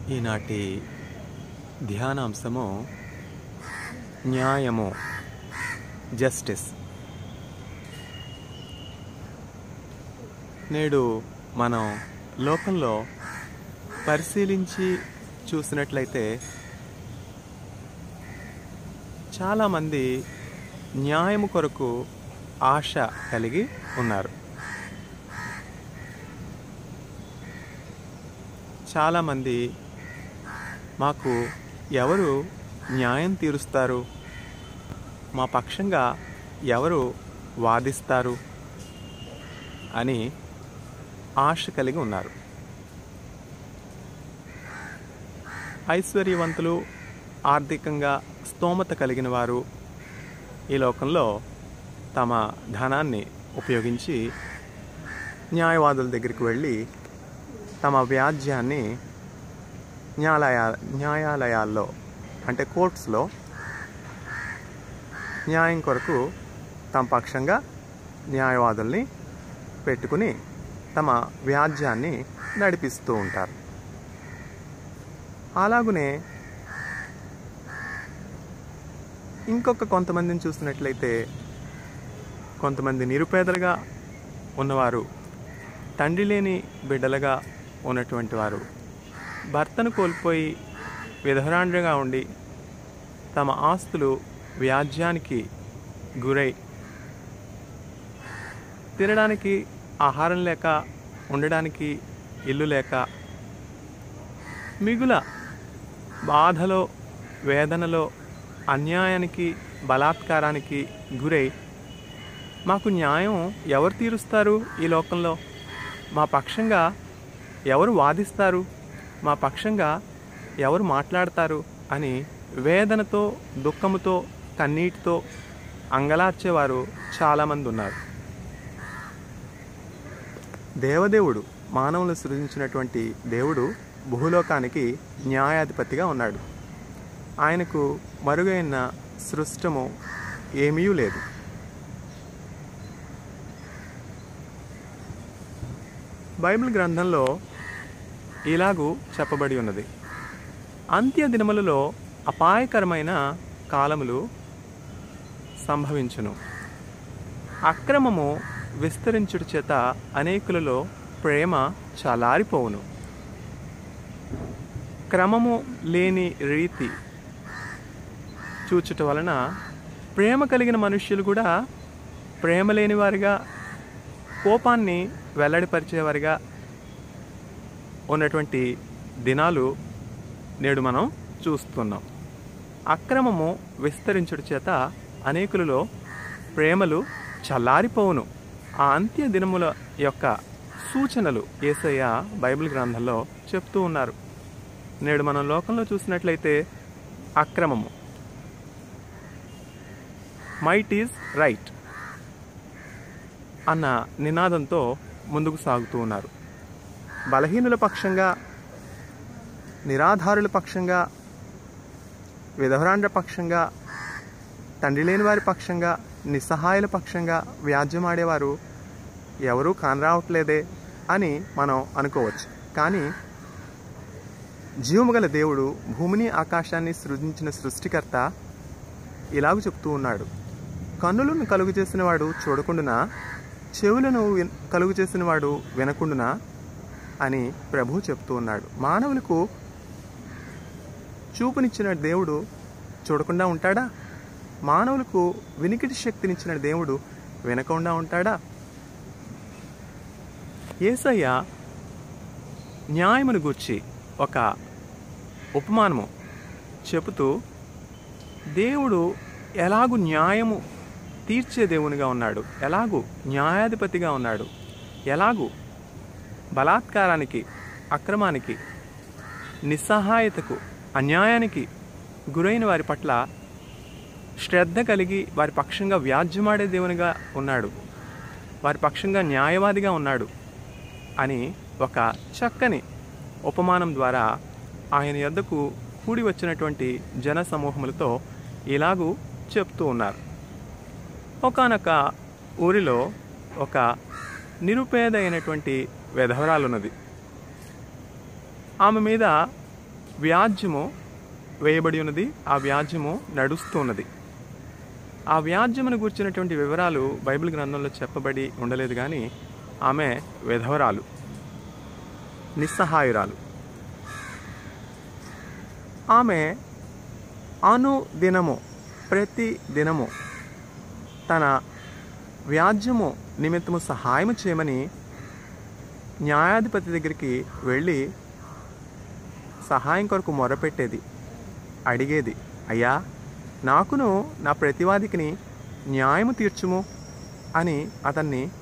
ఈనాటి ధ్యానాంశము న్యాయము, జస్టిస్. నేడు మనం లోకంలో పరిశీలించి చూసినట్లయితే చాలామంది న్యాయము కొరకు ఆశ కలిగి ఉన్నారు. చాలామంది మాకు ఎవరు న్యాయం తీరుస్తారు, మా పక్షంగా ఎవరు వాదిస్తారు అని ఆశ కలిగి ఉన్నారు. ఐశ్వర్యవంతులు, ఆర్థికంగా స్తోమత కలిగిన వారు ఈ లోకంలో తమ ధనాన్ని ఉపయోగించి న్యాయవాదుల దగ్గరికి వెళ్ళి తమ వ్యాజ్యాన్ని న్యాయాలయాల్లో అంటే కోర్ట్స్లో న్యాయం కొరకు తమ పక్షంగా న్యాయవాదుల్ని పెట్టుకుని తమ వ్యాజ్యాన్ని నడిపిస్తూ ఉంటారు. అలాగునే ఇంకొక కొంతమందిని చూసినట్లయితే కొంతమంది నిరుపేదలుగా ఉన్నవారు, తండ్రి లేని బిడ్డలుగా ఉన్నటువంటి వారు, భర్తను కోల్పోయి విధవరాండ్రగా ఉండి తమ ఆస్తులు వ్యాజ్యానికి గురై తినడానికి ఆహారం లేక, ఉండడానికి ఇల్లు లేక, మిగుల బాధలో, వేదనలో, అన్యాయానికి, బలాత్కారానికి గురై మాకు న్యాయం ఎవరు తీరుస్తారు, ఈ లోకంలో మా పక్షంగా ఎవరు వాదిస్తారు, మా పక్షంగా ఎవరు మాట్లాడతారు అని వేదనతో, దుఃఖముతో, కన్నీటితో అంగలార్చేవారు చాలామంది ఉన్నారు. దేవదేవుడు, మానవులను సృజించినటువంటి దేవుడు భూలోకానికి న్యాయాధిపతిగా ఉన్నాడు. ఆయనకు మరుగైన సృష్టము ఏమీ లేదు. బైబిల్ గ్రంథంలో ఇలాగూ చెప్పబడి ఉన్నది: అంత్య దినములలో అపాయకరమైన కాలములు సంభవించును. అక్రమము విస్తరించుట చేత అనేకులలో ప్రేమ చలారిపోవును. క్రమము లేని రీతి చూచుట వలన ప్రేమ కలిగిన మనుష్యులు కూడా ప్రేమ లేని వారిగా, కోపాన్ని వెల్లడిపరిచేవారిగా ఉన్నటువంటి దినాలు నేడు మనం చూస్తున్నాం. అక్రమము విస్తరించుట చేత అనేకులలో ప్రేమలు చల్లారిపోవును. ఆ అంత్య దినముల యొక్క సూచనలు యేసయ్య బైబిల్ గ్రంథంలో చెప్తూ ఉన్నారు. నేడు మనం లోకంలో చూసినట్లయితే అక్రమము, మైట్ ఈజ్ రైట్ అన్న నినాదంతో ముందుకు సాగుతూ ఉన్నారు. బలహీనుల పక్షంగా, నిరాధారుల పక్షంగా, విధవరాండ్ర పక్షంగా, తండ్రి లేని వారి పక్షంగా, నిస్సహాయుల పక్షంగా వ్యాజ్యమాడేవారు ఎవరూ కానరావట్లేదే అని మనం అనుకోవచ్చు. కానీ జీవము గల దేవుడు భూమిని, ఆకాశాన్ని సృజించిన సృష్టికర్త ఇలాగ చెప్తూ ఉన్నాడు: కన్నులను కలుగు చేసిన వాడు చూడకుండునా, చెవులను కలుగు చేసిన వాడు వినకుండునా అని ప్రభువు చెప్తూ ఉన్నాడు. మానవులకు చూపునిచ్చిన దేవుడు చూడకుండా ఉంటాడా? మానవులకు వినికిడి శక్తినిచ్చిన దేవుడు వినకుండా ఉంటాడా? యేసయ్య న్యాయమును గూర్చి ఒక ఉపమానము చెబుతూ దేవుడు ఎలాగూ న్యాయము తీర్చే దేవునిగా ఉన్నాడు, ఎలాగూ న్యాయాధిపతిగా ఉన్నాడు, ఎలాగూ బలాత్కారానికి, అక్రమానికి, నిస్సహాయతకు, అన్యాయానికి గురైన వారి పట్ల శ్రద్ధ కలిగి వారి పక్షంగా వ్యాజ్యమాడే దేవునిగా ఉన్నాడు, వారి పక్షంగా న్యాయవాదిగా ఉన్నాడు అని ఒక చక్కని ఉపమానం ద్వారా ఆయన యొద్దకు కూడి వచ్చినటువంటి జన సమూహములతో ఇలాగూ చెప్తూ ఉన్నారు. ఒకానొక ఊరిలో ఒక నిరుపేద అయినటువంటి విధవరాలున్నది. ఆమె మీద వ్యాజ్యము వేయబడి ఉన్నది, ఆ వ్యాజ్యము నడుస్తూ ఉన్నది. ఆ వ్యాజ్యమును గురించినటువంటి వివరాలు బైబిల్ గ్రంథంలో చెప్పబడి ఉండలేదు, కానీ ఆమె విధవరాలు, నిస్సహాయురాలు. ఆమె అనుదినము, ప్రతి దినము తన వ్యాజ్యము నిమిత్తము సహాయం చేయమని న్యాయాధిపతి దగ్గరికి వెళ్ళి సహాయం కొరకు మొరపెట్టేది, అడిగేది. అయ్యా, నాకును నా ప్రతివాదికిని న్యాయము తీర్చుము అని అతన్ని